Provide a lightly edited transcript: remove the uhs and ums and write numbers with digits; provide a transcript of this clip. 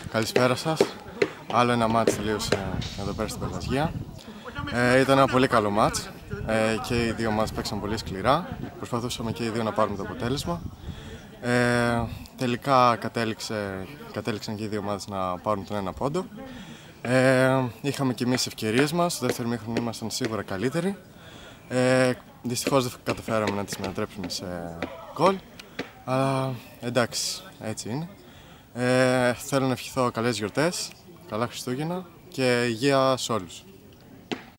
Καλησπέρα σας. Άλλο ένα μάτς τελείωσε εδώ πέρα στην Περβαζία. Ήταν ένα πολύ καλό μάτς και οι δύο μας παίξαν πολύ σκληρά. Προσπαθούσαμε και οι δύο να πάρουμε το αποτέλεσμα. Τελικά κατέληξαν και οι δύο ομάδες να πάρουν τον ένα πόντο. Είχαμε και εμείς ευκαιρίες μας. Στο δεύτερο ημίχρονο ήμασταν σίγουρα καλύτεροι. Δυστυχώς δεν καταφέραμε να τις μετατρέψουμε σε γκολ. Αλλά εντάξει, έτσι είναι. Θέλω να ευχηθώ καλές γιορτές, καλά Χριστούγεννα και υγεία σε όλους.